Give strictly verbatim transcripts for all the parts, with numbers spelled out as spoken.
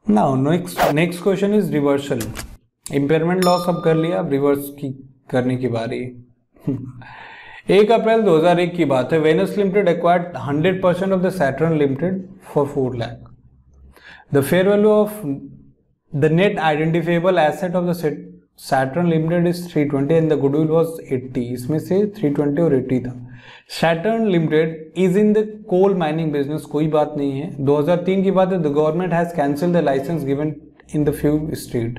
Now next next question is reversal. Impairment loss अब कर लिया, अब रिवर्स की करने की बारी है। एक अप्रैल दो हज़ार एक की बात है। Venus limited acquired hundred percent of the Saturn limited for four lakh. The fair value of the net identifiable asset of the Saturn limited is three twenty and the goodwill was eighty. इसमें से three twenty और eighty था। Saturn limited is in the coal mining business, कोई बात नहीं है। दो हज़ार तीन की बात है। The government has cancelled the licence given in the few state.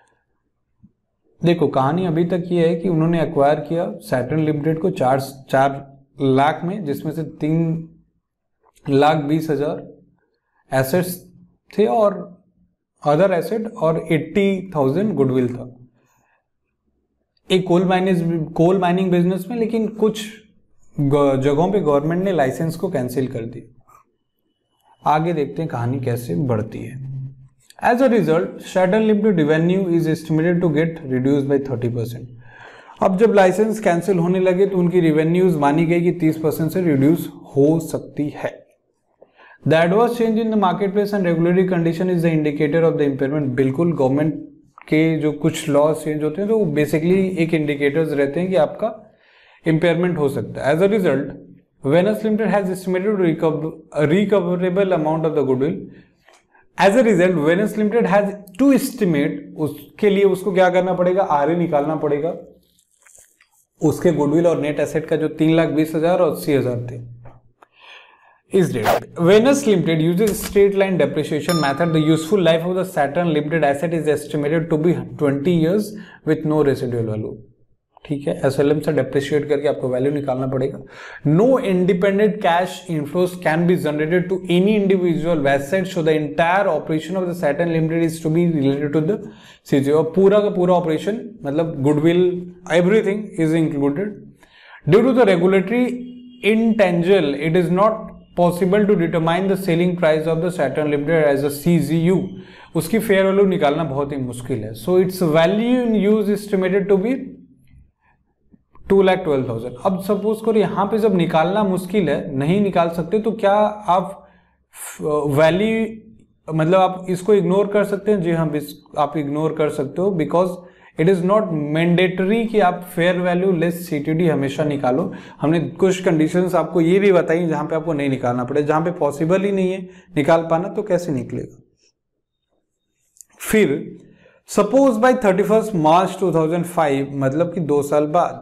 देखो कहानी अभी तक ये है कि उन्होंने एक्वायर किया सैटर्न लिमिटेड को चार चार लाख में, जिसमें से तीन लाख बीस हजार एसेट्स थे और अदर एसेट और एट्टी थाउजेंड गुडविल था एक coal mining coal mining business में। लेकिन कुछ जगहों पे गवर्नमेंट ने लाइसेंस को कैंसिल कर दिया। आगे देखते हैं कहानी कैसे बढ़ती है। As a result Saturn limited revenue is estimated to get reduce by thirty percent. अब जब लाइसेंस कैंसिल होने लगे तो उनकी रेवेन्यूज मानी गई कि तीस परसेंट से रिड्यूस हो सकती है। The adverse change in the market place and regulatory condition is the indicator of the impairment. बिल्कुल, गवर्नमेंट के जो कुछ लॉज चेंज होते हैं तो वो बेसिकली एक इंडिकेटर्स रहते हैं कि आपका इम्पेयरमेंट हो सकता है। As a result Venus limited has estimated recoverable amount of the goodwill. As a result Venus limited has to estimate, उसके लिए उसको क्या करना पड़ेगा, आर ए निकालना पड़ेगा उसके गुडविल और नेट एसेट का जो तीन लाख बीस हजार और अस्सी हजार थे इस date. Venus limited uses straight line depreciation method. The useful life of the Saturn limited asset is estimated to be twenty years with no residual value. ठीक है, एसएलएम से डेप्रिशिएट करके आपको वैल्यू निकालना पड़ेगा। No independent cash inflows can be generated to any individual asset, so the entire operation of the Saturn limited is to be related to the CG. और पूरा का पूरा ऑपरेशन मतलब goodwill everything is included. Due to the regulatory intangible it is not possible to determine the selling price of the Saturn limited as a CGU. उसकी fair value निकालना बहुत ही मुश्किल है। So it's value in use estimated to be two lakh twelve thousand. अब suppose करो यहाँ पे जब निकालना मुश्किल है, नहीं निकाल सकते, तो क्या आप वैल्यू मतलब आप इसको इग्नोर कर सकते हैं? जी हाँ, आप इग्नोर कर सकते हो, because it is not mandatory कि आप फेयर वैल्यू लेस सीटीडी हमेशा निकालो। हमने कुछ कंडीशंस आपको ये भी बताई जहां पे आपको नहीं निकालना पड़े, जहां पे पॉसिबल ही नहीं है निकाल पाना तो कैसे निकलेगा। फिर suppose by thirty first March two thousand five, मतलब कि दो साल बाद,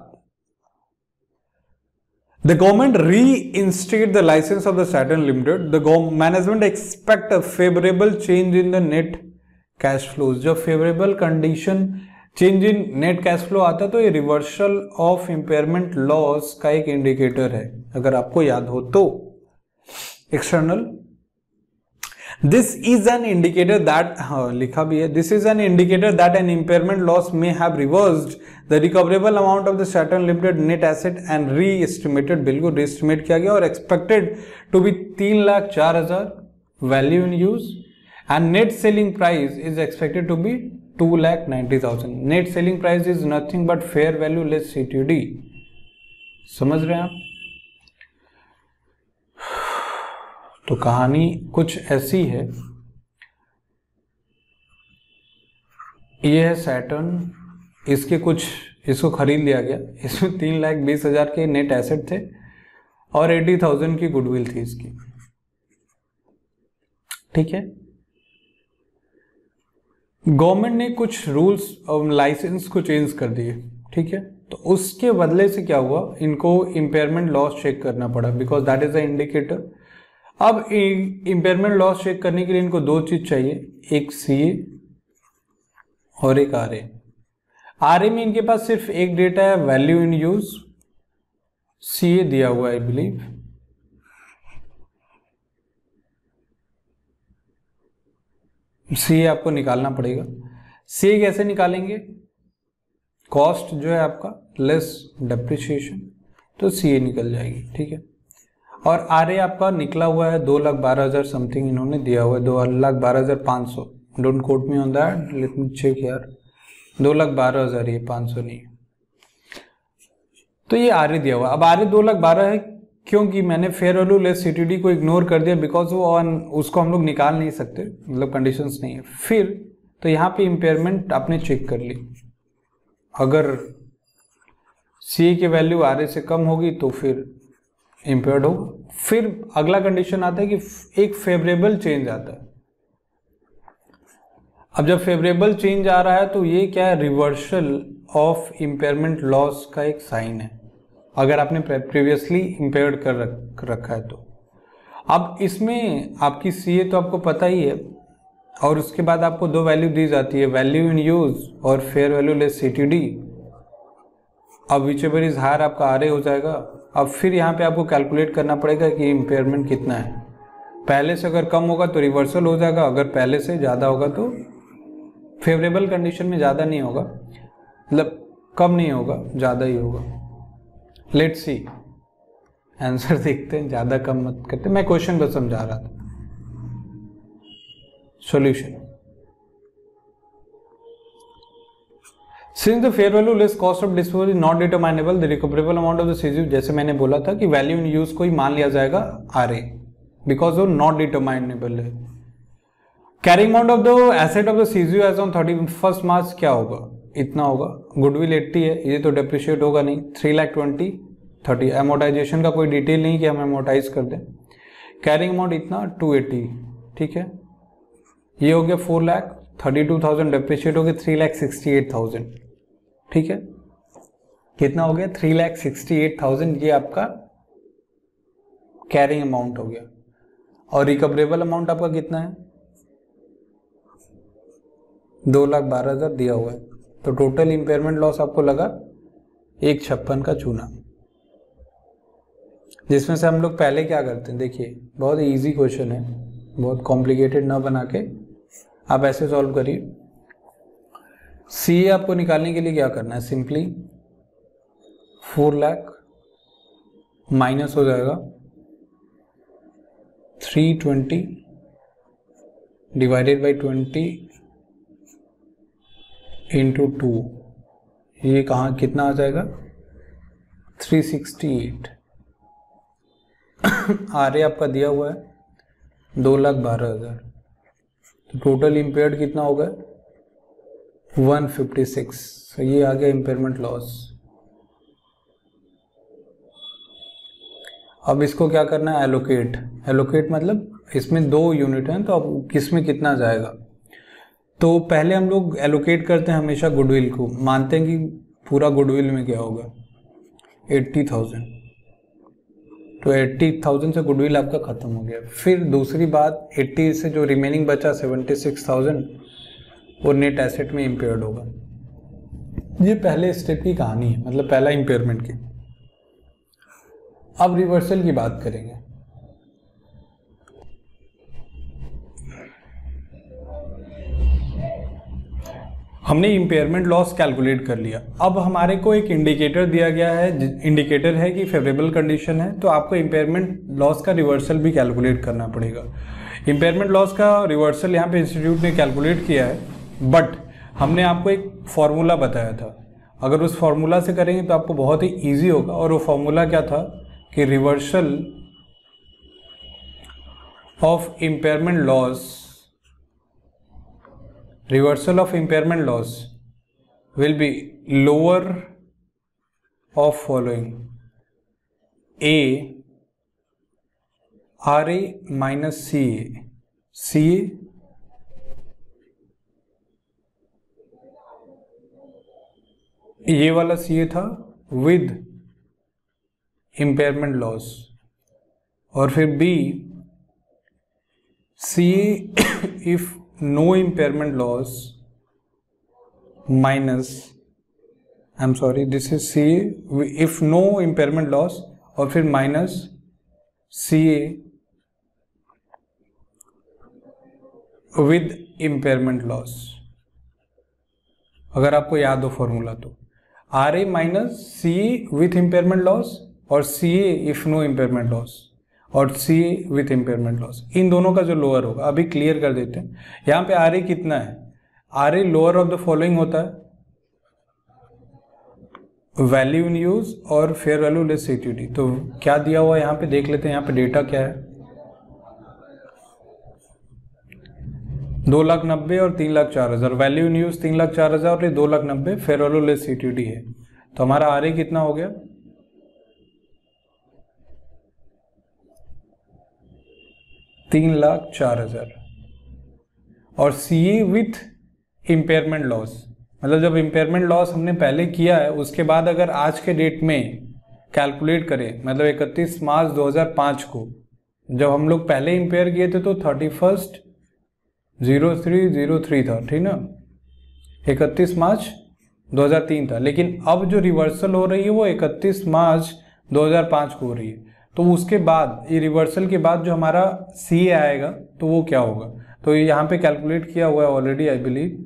the government reinstate the license of the Saturn Limited. The management expect a favorable change in the net cash flows. जब favorable condition change in net cash flow आता तो ये reversal of impairment loss का एक indicator है, अगर आपको याद हो तो। external this is an indicator that हाँ लिखा भी है, this is an indicator that an impairment loss may have reversed the recoverable amount of the Saturn Limited net asset and re-estimated, बिल्कुल re-estimate किया गया और expected to be तीन लाख चार हजार value in use and net selling price is expected to be two lakh ninety thousand. Net selling price is nothing but fair value less C T D. समझ रहे हैं आप? तो कहानी कुछ ऐसी है। ये है सैटर्न, इसके कुछ इसको खरीद लिया गया, इसमें तीन लाख बीस हजार के नेट एसेट थे और एटी थाउजेंड की गुडविल थी इसकी। ठीक है, गवर्नमेंट ने कुछ रूल्स और लाइसेंस को चेंज कर दिए। ठीक है, तो उसके बदले से क्या हुआ, इनको इम्पेयरमेंट लॉस चेक करना पड़ा, because that is a indicator. अब इम्पेयरमेंट लॉस चेक करने के लिए इनको दो चीज चाहिए, एक सीए और एक आरए। आरए में इनके पास सिर्फ एक डेटा है, वैल्यू इन यूज। सीए दिया हुआ है आई बिलीव। सीए आपको निकालना पड़ेगा। सीए कैसे निकालेंगे, कॉस्ट जो है आपका लेस डेप्रिसिएशन, तो सीए निकल जाएगी। ठीक है, और आरए आपका निकला हुआ है दो लाख बारह हजार समथिंग इन्होंने दिया हुआ है, दो लाख बारह हजार पाँच सौ। Don't quote me on that, let me check यार, दो लाख बारह हजार, ये पाँच सौ नहीं। तो ये आरए दिया हुआ। अब आरए दो लाख बारह है क्योंकि मैंने फेयर वैल्यू लेस सीटीडी को इग्नोर कर दिया बिकॉज वो ऑन उसको हम लोग निकाल नहीं सकते, मतलब कंडीशंस नहीं है। फिर तो यहाँ पे इम्पेयरमेंट आपने चेक कर ली, अगर सी की वैल्यू आर ए से कम होगी तो फिर इम्पेयर्ड होगा। फिर अगला कंडीशन आता है कि एक फेवरेबल चेंज आता है। अब जब फेवरेबल चेंज आ रहा है तो ये क्या है, रिवर्सल ऑफ इम्पेयरमेंट लॉस का एक साइन है, अगर आपने प्रीवियसली इम्पेयर्ड कर रख, रखा है तो। अब इसमें आपकी सी ए तो आपको पता ही है, और उसके बाद आपको दो वैल्यू दी जाती है, वैल्यू इन यूज और फेयर वैल्यू लेस सीटीडी। अब विच एवर इज हायर आपका आर ए हो जाएगा। अब फिर यहाँ पे आपको कैलकुलेट करना पड़ेगा कि इम्पेयरमेंट कितना है। पहले से अगर कम होगा तो रिवर्सल हो जाएगा, अगर पहले से ज़्यादा होगा तो फेवरेबल कंडीशन में ज़्यादा नहीं होगा, मतलब कम नहीं होगा, ज़्यादा ही होगा। लेट्स सी, आंसर देखते हैं, ज़्यादा कम मत करते, मैं क्वेश्चन बस समझा रहा था। Solution, since the fair value less cost of disposal is not determinable the recoverable amount of the CGU, जैसे मैंने बोला था कि वैल्यू इन यूज को ही मान लिया जाएगा आर ए, बिकॉज वो नॉट डिटरमाइनेबल है। Carrying amount of the asset of the CGU as on thirty first March क्या होगा, इतना होगा। गुडविल एट्टी है, ये तो डेप्रिशिएट होगा नहीं, three lakh twenty thirty. Amortisation का कोई डिटेल नहीं कि हम एमोटाइज कर दें। कैरिंग अमाउंट इतना टू एटी, ठीक है। ये हो गया four lakh thirty two thousand, depreciate हो गया three lakh sixty eight thousand, ठीक है। कितना हो गया, three lakh sixty eight thousand, ये आपका कैरिंग अमाउंट हो गया। और रिकवरेबल अमाउंट आपका कितना है, दो लाख बारह हजार दिया हुआ है। तो टोटल इंपेयरमेंट लॉस आपको लगा एक छप्पन का चूना, जिसमें से हम लोग पहले क्या करते हैं, देखिए बहुत इजी क्वेश्चन है, बहुत कॉम्प्लिकेटेड ना बना के आप ऐसे सॉल्व करिए। सी ए आपको निकालने के लिए क्या करना है, सिंपली फोर लाख माइनस हो जाएगा three twenty divided by twenty into two, ये कहाँ कितना आ जाएगा, three sixty eight. R A आपका दिया हुआ है दो लाख बारह हजार, तो टोटल इम्पेयर्ड कितना होगा, वन फिफ्टी सिक्स। तो ये आ गया इम्पेयरमेंट लॉस। अब इसको क्या करना है, एलोकेट। एलोकेट मतलब इसमें दो यूनिट हैं, तो अब किस में कितना जाएगा। तो पहले हम लोग एलोकेट करते हैं हमेशा गुडविल को, मानते हैं कि पूरा गुडविल में क्या होगा, एट्टी थाउजेंड। तो एट्टी थाउजेंड से गुडविल आपका खत्म हो गया। फिर दूसरी बात, एट्टी से जो रिमेनिंग बचा सेवेंटी सिक्स थाउजेंड, वो नेट एसेट में इम्पेयर्ड होगा। ये पहले स्टेप की कहानी है, मतलब पहला इम्पेयरमेंट की। अब रिवर्सल की बात करेंगे। हमने इम्पेयरमेंट लॉस कैलकुलेट कर लिया। अब हमारे को एक इंडिकेटर दिया गया है, इंडिकेटर है कि फेवरेबल कंडीशन है, तो आपको इम्पेयरमेंट लॉस का रिवर्सल भी कैलकुलेट करना पड़ेगा। इम्पेयरमेंट लॉस का रिवर्सल यहाँ पे इंस्टीट्यूट ने कैलकुलेट किया है, बट हमने आपको एक फॉर्मूला बताया था। अगर उस फॉर्मूला से करेंगे तो आपको बहुत ही ईजी होगा। और वो फॉर्मूला क्या था कि reversal of impairment loss reversal of impairment loss will be lower of following: A R A minus C A, C A ये वाला C A था with impairment loss, और फिर B C A if no impairment loss minus, I'm sorry, this is C A if no impairment loss, और फिर minus C A with impairment loss। अगर आपको याद हो फॉर्मूला तो R A minus C A with impairment loss और C A if no impairment loss और C A with impairment loss, इन दोनों का जो लोअर होगा। अभी क्लियर कर देते हैं। यहाँ पे आर ए कितना है, R A lower of the following होता है, वैल्यू इन यूज और फेयर वैल्यू लेस सीटीडी। तो क्या दिया हुआ है यहाँ पे देख लेते हैं, यहाँ पे डेटा क्या है, दो लाख नब्बे और तीन लाख चार हजार, वैल्यू इन यूज तीन लाख चार हजार और ये दो लाख नब्बे फेयर वैल्यू लेस सीटीडी है। तो हमारा आर ए कितना हो गया, तीन लाख चार हजार। और C A with impairment loss, मतलब जब इम्पेयरमेंट लॉस हमने पहले किया है उसके बाद अगर आज के डेट में कैलकुलेट करें, मतलब इकतीस मार्च दो हज़ार पाँच को जब हम लोग पहले इम्पेयर किए थे तो thirty first zero three zero three था, ठीक ना, इकतीस मार्च दो हज़ार तीन था। लेकिन अब जो रिवर्सल हो रही है वो इकतीस मार्च दो हज़ार पाँच को हो रही है। तो उसके बाद ये रिवर्सल के बाद जो हमारा सी ए आएगा तो वो क्या होगा, तो ये यहाँ पे कैलकुलेट किया हुआ है ऑलरेडी आई बिलीव,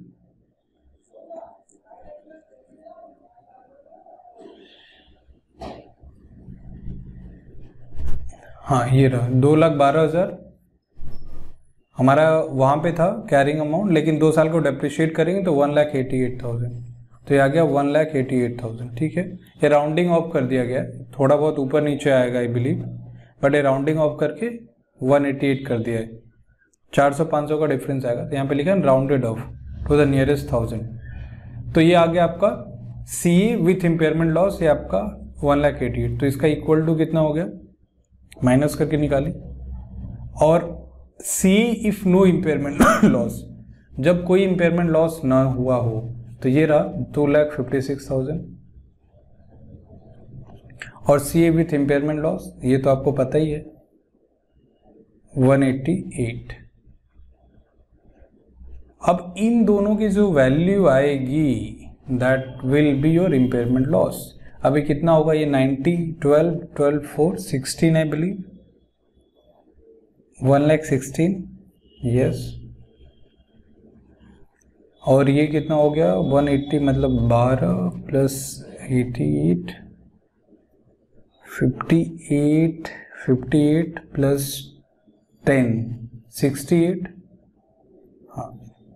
हाँ ये रहा दो लाख बारह हजार हमारा वहाँ पे था कैरिंग अमाउंट, लेकिन दो साल को डेप्रिशिएट करेंगे तो one lakh eighty eight thousand, तो ये आ गया one lakh eighty eight thousand. ठीक है, ये राउंडिंग ऑफ कर दिया गया, थोड़ा बहुत ऊपर नीचे आएगा आई बिलीव, बट ये राउंडिंग ऑफ करके वन एटी एट कर दिया है, चार सौ पाँच सौ का डिफरेंस आएगा। तो यहाँ पे लिखा है rounded off to the nearest thousand. तो ये आ गया आपका C A with impairment loss, ये आपका वन लाख एटी एट। तो इसका इक्वल टू कितना हो गया, माइनस करके निकाली। और C if no impairment loss, जब कोई इम्पेयरमेंट लॉस ना हुआ हो, तो ये रहा two lakh fifty six thousand. और C A with impairment loss ये तो आपको पता ही है वन एटी एट। अब इन दोनों की जो वैल्यू आएगी that will be your impairment loss. अभी कितना होगा ये ninety, twelve, twelve, four, sixteen I believe, one lakh sixteen, yes. और ये कितना हो गया वन एट्टी, मतलब बारह plus eighty eight, fifty eight, fifty eight plus ten, sixty eight. हाँ,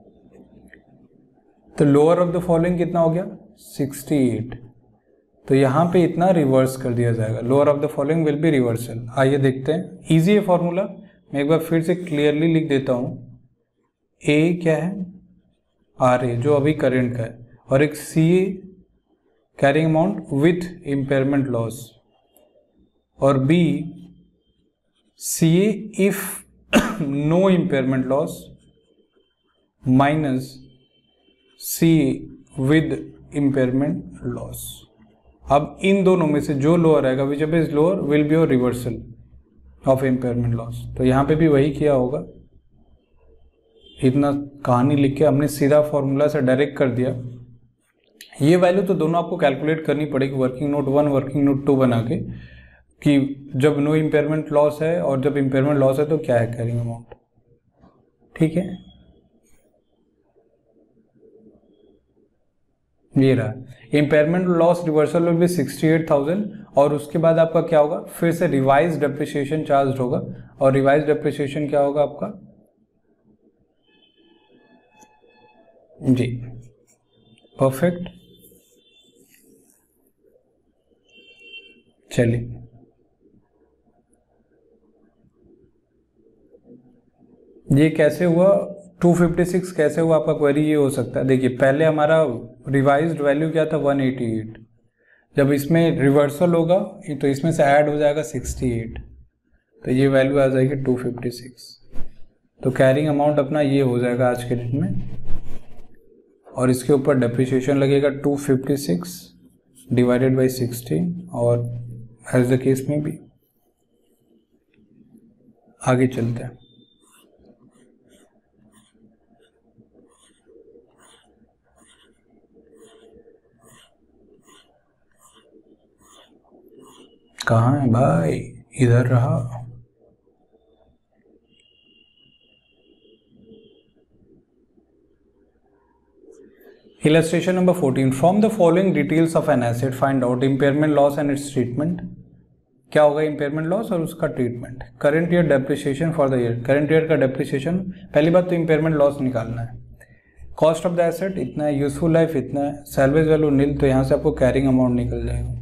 तो लोअर ऑफ द फॉलोइंग कितना हो गया सिक्सटी एट। तो यहाँ पे इतना रिवर्स कर दिया जाएगा, lower of the following will be reversal. आइए देखते हैं, इजी है फॉर्मूला, मैं एक बार फिर से क्लियरली लिख देता हूँ। ए क्या है, आर ए जो अभी करेंट का है, और एक C A carrying amount with impairment loss, और B C A if no impairment loss minus C with impairment loss. अब इन दोनों में से जो लोअर आएगा, which ever is lower will be your reversal of impairment loss. तो यहाँ पे भी वही किया होगा, इतना कहानी लिख के हमने सीधा फॉर्मूला से डायरेक्ट कर दिया। ये वैल्यू तो दोनों आपको कैलकुलेट करनी पड़ेगी, working note one, working note two बना के, कि जब नो इम्पेयरमेंट लॉस है और जब इम्पेयरमेंट लॉस है तो क्या है कैरिंग अमाउंट। ठीक है, ये रहा impairment loss reversal will be sixty eight thousand. और उसके बाद आपका क्या होगा, फिर से रिवाइज डेप्रिसिएशन चार्ज होगा, और रिवाइज डेप्रिसिएशन क्या होगा आपका, जी परफेक्ट। चलिए ये कैसे हुआ, टू फिफ्टी सिक्स कैसे हुआ, आपका क्वेरी ये हो सकता है। देखिए पहले हमारा रिवाइज्ड वैल्यू क्या था वन एटी एट, जब इसमें रिवर्सल होगा तो इसमें से ऐड हो जाएगा सिक्सटी एट, तो ये वैल्यू आ जाएगी टू फिफ्टी सिक्स। तो कैरिंग अमाउंट अपना ये हो जाएगा आज के डेट में, और इसके ऊपर डेप्रिसिएशन लगेगा two fifty six divided by sixteen, और एज द केस में भी आगे चलते हैं। कहाँ है भाई, इधर रहा। Illustration number fourteen. From the following details of an asset, find out impairment loss and its treatment. क्या होगा impairment loss और उसका treatment. Current year depreciation for the year. Current year का depreciation, पहली बात तो impairment loss निकालना है। कॉस्ट ऑफ द एसेट इतना है, यूजफुल लाइफ इतना है, सैलवेज वैल्यू नील, तो यहाँ से आपको कैरिंग अमाउंट निकल जाएगा।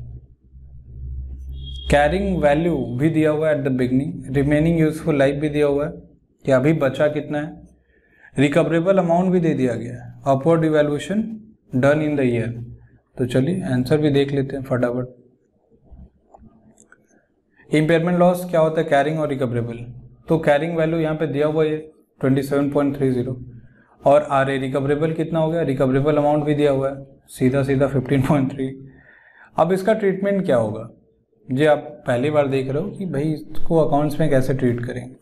कैरिंग वैल्यू भी दिया हुआ है at the beginning, remaining useful life भी दिया हुआ है कि अभी बचा कितना है, रिकवरेबल अमाउंट भी दे दिया गया है, upward evaluation done in the year. तो चलिए आंसर भी देख लेते हैं फटाफट। इम्पेयरमेंट लॉस क्या होता है, कैरिंग और रिकवरेबल। तो कैरिंग वैल्यू यहाँ पे दिया हुआ है twenty seven point three zero, और आर ए रिकवरेबल कितना हो गया, रिकवरेबल अमाउंट भी दिया हुआ है सीधा सीधा फिफ्टीन पॉइंट थ्री। अब इसका ट्रीटमेंट क्या होगा, जी आप पहली बार देख रहे हो कि भाई इसको अकाउंट्स में कैसे ट्रीट करेंगे।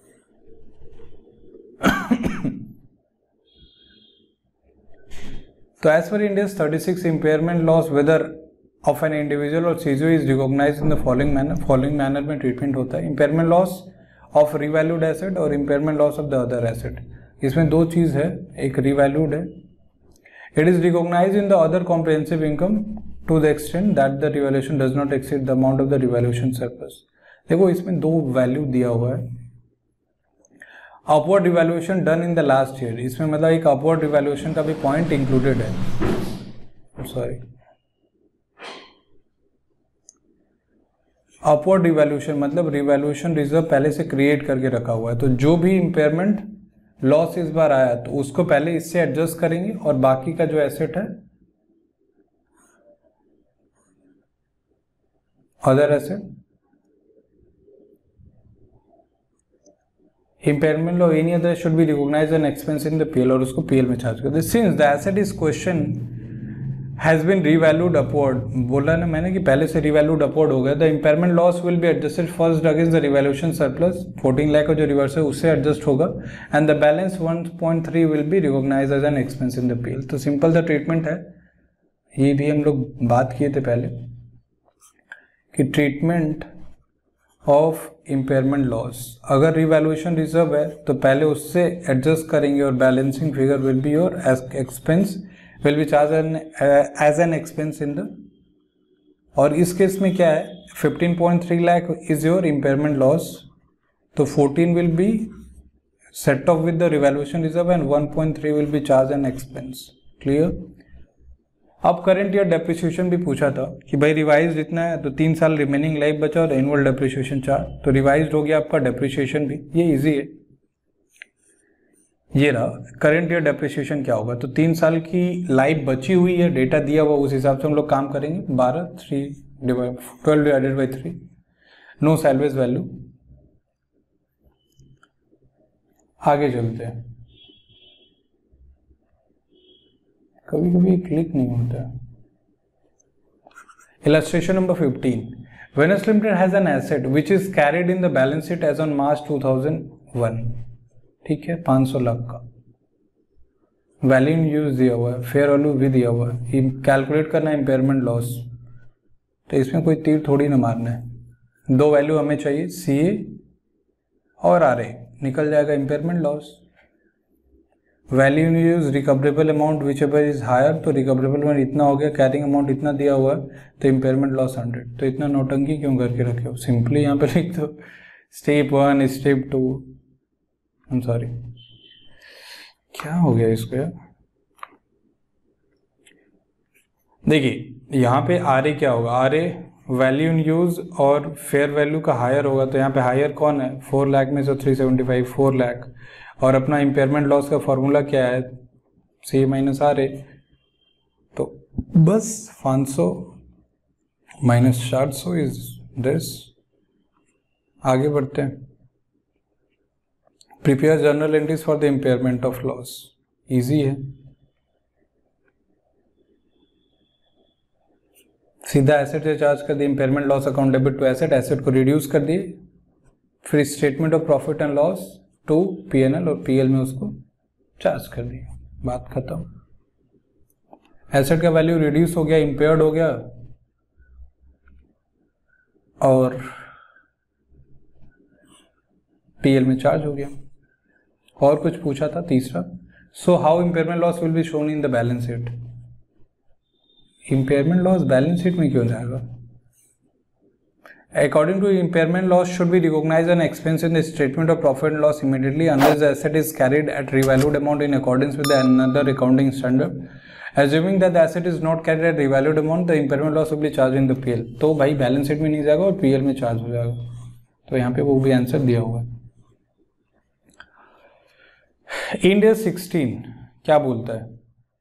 तो as per Ind AS thirty six impairment loss whether of an individual और CGU is recognised in the following manner, following manner में ट्रीटमेंट होता है। Impairment loss of revalued asset और impairment loss of the other asset. इसमें दो चीज है, एक रिवैल्यूड है, it is recognised in the other comprehensive income to the extent that the revaluation does not exceed the amount of the revaluation surplus. देखो इसमें दो वैल्यू दिया हुआ है, upward revaluation done in the last year, इसमें मतलब एक upward revaluation का भी पॉइंट इंक्लूडेड है। सॉरी, अपवर्ड रिवैल्यूएशन मतलब रिवैल्यूएशन रिजर्व पहले से क्रिएट करके रखा हुआ है, तो जो भी इम्पेयरमेंट लॉस इस बार आया तो उसको पहले इससे एडजस्ट करेंगे और बाकी का जो एसेट है other asset impairment loss any other should be recognised an expense in the PL और उसको पीएल में चार्ज करते हैं। Since the asset is question has been revalued upward, बोला ना मैंने कि पहले से रिवैल्यूड अपवर्ड हो गया, the impairment loss will be adjusted first against the revaluation surplus, fourteen lakh का जो रिवर्स है उससे एडजस्ट होगा, and the balance one point three will be recognised as an expense in the PL. तो simple सा treatment है, ये भी हम लोग बात किए थे पहले कि ट्रीटमेंट ऑफ इम्पेयरमेंट लॉस, अगर रिवैल्यूएशन रिजर्व है तो पहले उससे एडजस्ट करेंगे और balancing figure will be your expense will be charge as an expense in the, और इस केस में क्या है fifteen point three lakh is your impairment loss, तो fourteen will be set off with the revaluation reserve and one point three will be charge an expense. Clear. अब current year depreciation भी पूछा था कि भाई रिवाइज इतना है तो तीन साल रिमेनिंग लाइफ बचा और एनुअल डेप्रिसिएशन चार, तो रिवाइज हो गया आपका डेप्रिसिएशन भी, ये इजी है। ये रहा करंट ईयर डेप्रिसिएशन क्या होगा, तो तीन साल की लाइफ बची हुई है, डेटा दिया हुआ उस हिसाब से हम लोग काम करेंगे, बारह three divide twelve divided by three, no salvage value. आगे चलते हैं, कभी कभी क्लिक नहीं होता। Illustration number fifteen, Venus limited has an asset which is carried in the balance sheet as on March two thousand one, ठीक है, पाँच सौ लाख का वैल्यू इन यूज दिया हुआ है, फेयर वैल्यू भी दिया हुआ है, कैलकुलेट करना है इम्पेयरमेंट लॉस, तो इसमें कोई तीर थोड़ी ना मारना है, दो वैल्यू हमें चाहिए सी ए और आर ए, निकल जाएगा impairment loss. Value in use recoverable amount which ever is higher, तो रिकवरेबल में इतना हो गया, कैरिंग अमाउंट इतना दिया हुआ है, तो इम्पेयरमेंट लॉस हंड्रेड। तो इतना नोटंकी क्यों करके रखे हो, सिंपली यहाँ पे लिख दो step one step two, I am sorry क्या हो गया इसको यार। देखिए यहाँ पे आर ए क्या होगा, R A value in use और फेयर वैल्यू का हायर होगा, तो यहाँ पे हायर कौन है, फोर लाख में से three seventy five four lakh, और अपना इम्पेयरमेंट लॉस का फॉर्मूला क्या है, सी माइनस आर ए, तो बस पाँच सौ माइनस चार सौ इज दिस। आगे बढ़ते हैं, prepare journal entries for the impairment of loss, easy है, सीधा एसेट से चार्ज कर दिए, impairment loss account debit to asset, asset को रिड्यूस कर दिए, फिर statement of profit and loss to PNL और पीएल में उसको चार्ज कर दिया, बात खत्म। एसेट का वैल्यू रिड्यूस हो गया, इम्पेयर्ड हो गया, और पीएल में चार्ज हो गया। और कुछ पूछा था तीसरा, so how impairment loss will be shown in the balance sheet, impairment loss balance sheet में क्यों जाएगा, According to impairment, loss should be recognized an expense in the statement of profit and loss immediately unless the asset is carried at revalued amount in accordance with the another accounting standard. Assuming that the asset is not carried at revalued amount, the impairment loss will be charged in the P L. तो भाई balance sheet में नहीं जाएगा और P L में charge हो जाएगा. तो यहाँ पे वो भी आंसर दिया हुआ है. इंडिया सिक्सटीन क्या बोलता है?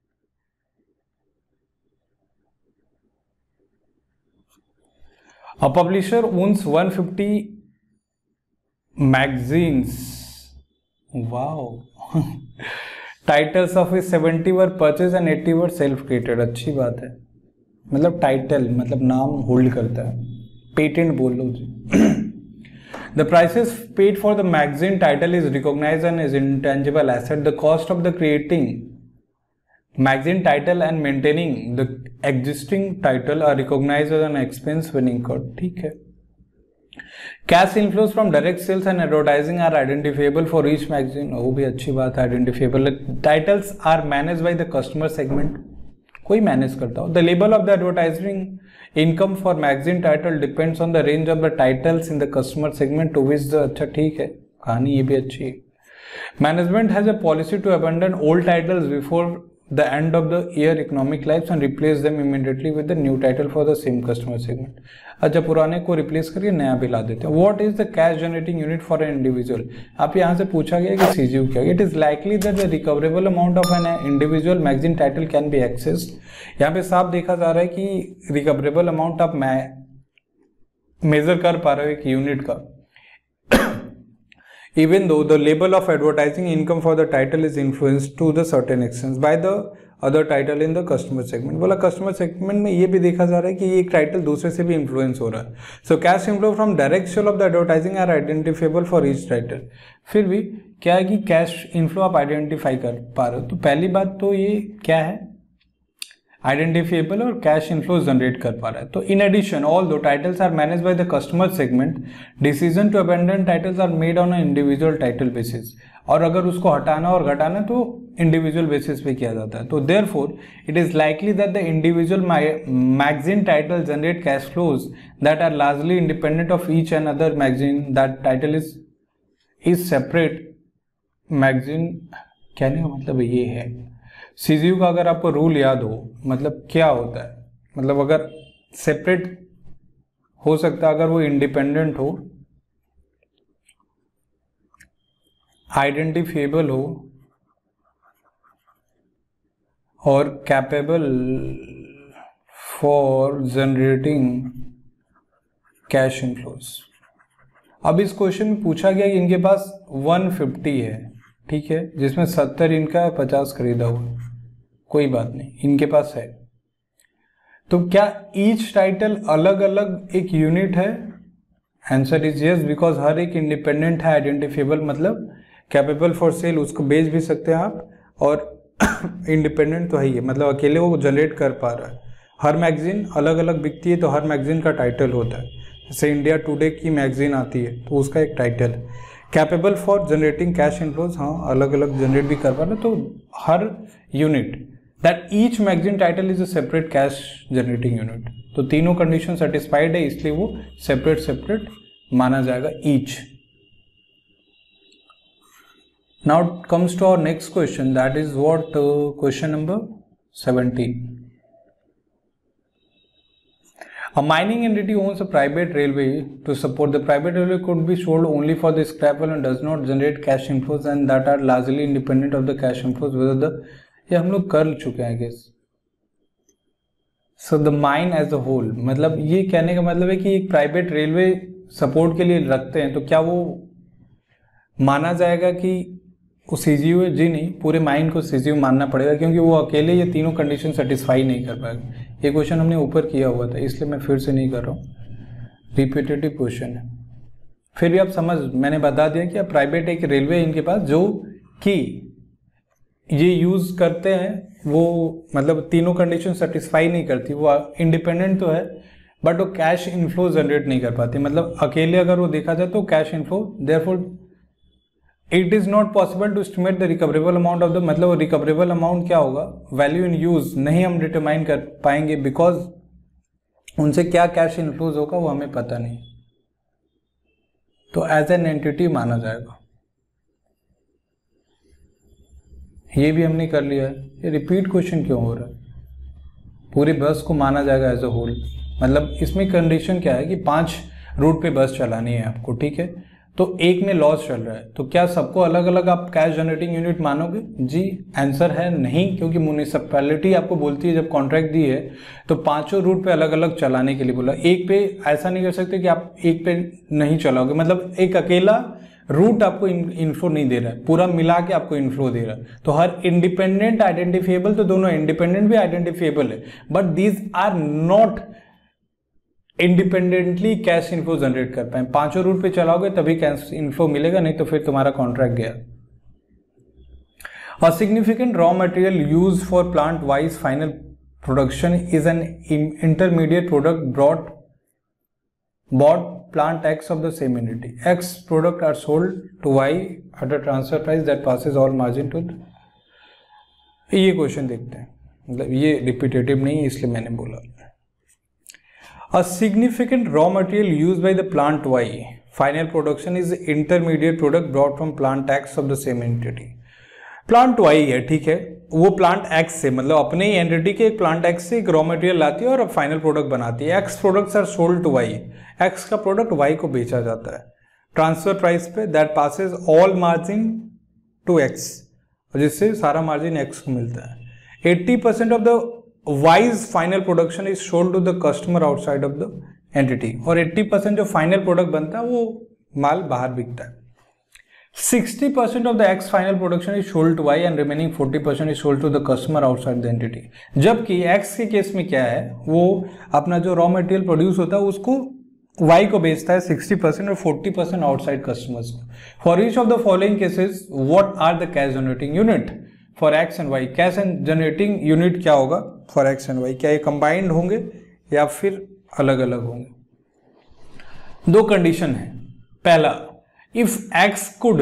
A publisher owns one hundred fifty magazines. Wow. Titles of his seventy were purchased and eighty were self-created. अच्छी बात है. मतलब टाइटल मतलब नाम होल्ड करता है. पेटेंट बोल लो जी. The prices paid for the magazine title is recognized and is intangible asset. The cost of the creating magazine title and maintaining the existing title are recognized as an expense when incurred. ठीक है. Cash inflows from direct sales and advertising are identifiable for each magazine. वो भी अच्छी बात है. Identifiable titles are managed by the customer segment. कोई manage करता हो. The label of the advertising income for magazine title depends on the range of the titles in the customer segment to which the. अच्छा ठीक है. कहानी ये भी अच्छी है. Management has a policy to abandon old titles before the end of the year economic lives and replace them immediately with the new title for the same customer segment. अच्छा पुराने को रिप्लेस करके नया भी ला देते हैं. What is the cash generating unit for an individual? आप यहाँ से पूछा गया कि C G U क्या है? It is likely that the recoverable amount of an individual magazine title can be accessed. यहाँ पे साफ देखा जा रहा है कि recoverable amount आप मेजर कर पा रहे हो एक यूनिट का. Even though the label of advertising income for the title is influenced to the certain extent by the other title in the customer segment. बोला customer segment में ये भी देखा जा रहा है कि ये एक टाइटल दूसरे से भी इन्फ्लुएंस हो रहा है. So cash inflow from direct sale of the advertising are identifiable for each title. फिर भी क्या है कि कैश इनफ्लो आप आइडेंटिफाई कर पा रहे हो. तो पहली बात तो ये क्या है, आइडेंटिफिएबल और कैश इनफ्लो जनरेट कर पा रहा है. तो in addition all those titles are manage by the customer segment, decision to abandon titles are made on a individual title basis. और अगर उसको हटाना और घटाना तो इंडिविजुअल बेसिस पे किया जाता है. तो therefore it is likely that the individual magazine title generate cash flows that are largely independent of each and other magazine. That title is is separate magazine. कहने का मतलब ये है सीजीयू का अगर आपको रूल याद हो मतलब क्या होता है, मतलब अगर सेपरेट हो सकता है अगर वो इंडिपेंडेंट हो, आइडेंटिफिएबल हो और capable for generating cash inflows. अब इस क्वेश्चन में पूछा गया कि इनके पास एक सौ पचास है, ठीक है, जिसमें सत्तर इनका पचास खरीदा हुआ. कोई बात नहीं, इनके पास है. तो क्या ईच टाइटल अलग अलग एक यूनिट है? आंसर इज यस, बिकॉज हर एक इंडिपेंडेंट है, आइडेंटिफिएबल मतलब कैपेबल फॉर सेल, उसको बेच भी सकते हैं आप, और इंडिपेंडेंट तो है ही, मतलब अकेले वो जनरेट कर पा रहा है. हर मैगजीन अलग अलग बिकती है तो हर मैगजीन का टाइटल होता है. जैसे इंडिया टुडे की मैगजीन आती है तो उसका एक टाइटल है. Capable for generating cash inflows, हाँ अलग अलग जनरेट भी कर पा रहा है. तो हर unit that each magazine title is a separate cash generating unit. तो तीनों कंडीशन सेटिस्फाइड है, इसलिए वो सेपरेट सेपरेट माना जाएगा each. Now comes to our next question, that is what question number seventeen. A mining entity owns a private railway. To support the private railway could be sold only for the scrap and does not generate cash inflows and that are largely independent of the cash inflows. Whether the ये हम लोग कर चुके हैं guess. So the mine as a whole, मतलब ये कहने का मतलब है कि एक प्राइवेट रेलवे सपोर्ट के लिए रखते हैं तो क्या वो माना जाएगा कि वो सीजीयू है? जी नहीं, पूरे माइन को सीजीयू मानना पड़ेगा क्योंकि वो अकेले ये तीनों कंडीशन सेटिस्फाई नहीं कर पाएगा. ये क्वेश्चन हमने ऊपर किया हुआ था इसलिए मैं फिर से नहीं कर रहा हूँ, रिपीटेटिव क्वेश्चन है. फिर भी आप समझ, मैंने बता दिया कि आप प्राइवेट एक रेलवे इनके पास जो कि ये यूज करते हैं, वो मतलब तीनों कंडीशन सेटिस्फाई नहीं करती, वो इंडिपेंडेंट तो है बट वो कैश इनफ्लो जनरेट नहीं कर पाती. मतलब अकेले अगर वो देखा जाए तो cash inflow, therefore it is not possible to estimate the recoverable amount of the, मतलब रिकवरेबल अमाउंट क्या होगा, वैल्यू इन यूज नहीं हम डिटरमाइन कर पाएंगे बिकॉज उनसे क्या कैश इनफ्लोज होगा वो हमें पता नहीं. तो एज एन एंटिटी माना जाएगा। ये भी हमने कर लिया है। ये रिपीट क्वेश्चन क्यों हो रहा है? पूरी बस को माना जाएगा एज अ होल, मतलब इसमें कंडीशन क्या है कि पांच रूट पे बस चलानी है आपको, ठीक है, तो एक में लॉस चल रहा है, तो क्या सबको अलग अलग आप कैश जनरेटिंग यूनिट मानोगे? जी आंसर है नहीं, क्योंकि म्युनिसिपैलिटी आपको बोलती है जब कॉन्ट्रैक्ट दी है तो पांचों रूट पे अलग अलग चलाने के लिए बोला। एक पे ऐसा नहीं कर सकते कि आप एक पे नहीं चलाओगे, मतलब एक अकेला रूट आपको इन्फ्लो नहीं दे रहा है, पूरा मिला के आपको इन्फ्लो दे रहा है। तो हर इंडिपेंडेंट आइडेंटिफिएबल, तो दोनों इंडिपेंडेंट भी आइडेंटिफिएबल है, but these are not independently cash inflow generate कर पाए। पांचों रूट पे चलाओगे तभी कैश इन्फ्लो मिलेगा, नहीं तो फिर तुम्हारा कॉन्ट्रैक्ट गया। A significant raw material use for plant Y's final production is an intermediate product bought bought plant X of the same entity. X product are sold to Y at a transfer price that passes all margin to the... ये question देखते हैं, मतलब ये repetitive नहीं है इसलिए मैंने बोला। A significant raw material used by the plant Y final production is intermediate product brought from plant X of the same entity. Plant Y है, ठीक है, वो प्लांट एक्स से, मतलब अपने ही एंटिटी के एक प्लांट एक्स से एक रॉ मटेरियल लाती है और अब फाइनल प्रोडक्ट बनाती है। X products are sold to Y, X का प्रोडक्ट वाई को बेचा जाता है ट्रांसफर प्राइस पे, that passes all margin to X, जिससे सारा मार्जिन एक्स को मिलता है। Eighty percent of the Y's final production is sold to the customer outside of the entity, और एट्टी परसेंट जो फाइनल प्रोडक्ट बनता है वो माल बाहर बिकता है। sixty percent of the X final production is sold to Y and remaining forty percent is sold to the customer outside the entity. जबकि X के केस में क्या है, वो अपना जो रॉ मटेरियल प्रोड्यूस होता है उसको Y को बेचता है sixty percent और forty percent आउटसाइड कस्टमर्स को। For each of the following cases what are the cash generating unit for X and Y? Cash and generating unit क्या होगा फॉर X एंड Y? क्या ये combined होंगे या फिर अलग अलग होंगे? दो कंडीशन है। पहला, if X could,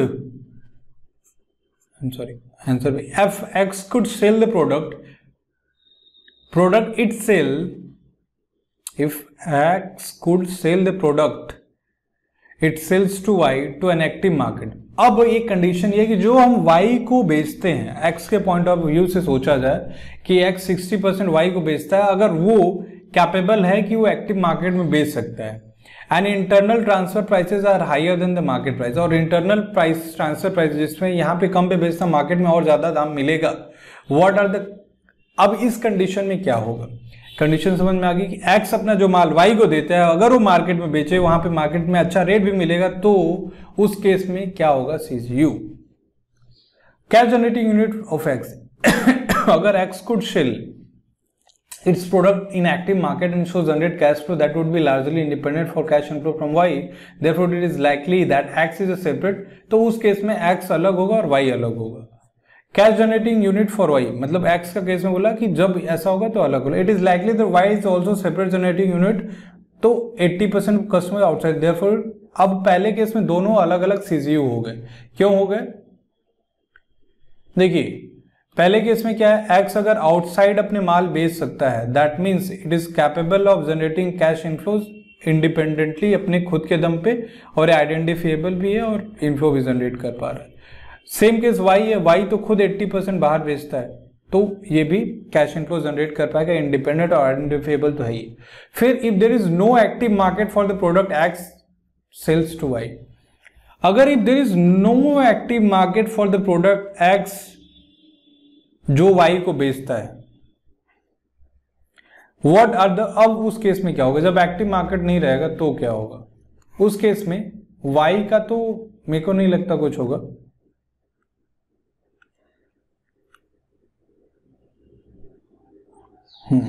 I'm sorry, answer me, if X could sell the product, product itself, if X could sell the product, it sells to Y to an active market. अब एक कंडीशन ये कि जो हम Y को बेचते हैं, X के पॉइंट ऑफ व्यू से सोचा जाए कि X sixty percent Y को बेचता है, अगर वो कैपेबल है कि वो एक्टिव मार्केट में बेच सकता है, and internal transfer prices are higher than the market price, और इंटरनल प्राइस ट्रांसफर प्राइस जिसमें यहाँ पे कम पे बेचता मार्केट में और ज्यादा दाम मिलेगा, व्हाट आर द, अब इस कंडीशन में क्या होगा? कंडीशन समझ में आ गई कि एक्स अपना जो माल वाई को देता है, अगर वो मार्केट में बेचे, वहां पे मार्केट में अच्छा रेट भी मिलेगा, तो उस केस में क्या होगा? CGU, cash generating unit of X. अगर X could sell its product in active market and so generate cash flow that would be largely independent for cash inflow from Y, therefore it is likely that X is a separate, तो उस case में X अलग होगा और Y अलग होगा। Cash generating unit for Y, मतलब X का केस में बोला कि जब ऐसा होगा तो अलग होगा। It is likely that Y is also separate generating unit, तो eighty percent customer outside, therefore अब पहले केस में दोनों अलग अलग सीजीयू हो गए। क्यों हो गए? देखिए पहले केस में क्या है, एक्स अगर आउटसाइड अपने माल बेच सकता है, that means it is capable of generating cash inflows independently अपने खुद के दम पे, और आइडेंटिफिएबल भी है और इनफ्लो भी जनरेट कर पा रहा है। सेम केस वाई है, वाई तो खुद eighty percent बाहर बेचता है, तो ये भी कैश इनफ्लो जनरेट कर पाएगा, इंडिपेंडेंट और आइडेंटिफिएबल तो है ही। फिर if there is no active market for the product X sells to Y, अगर if there is no active market for the product X जो वाई को बेचता है, व्हाट आर द, अब उस केस में क्या होगा? जब एक्टिव मार्केट नहीं रहेगा तो क्या होगा? उस केस में वाई का तो मेरे को नहीं लगता कुछ होगा, हम्म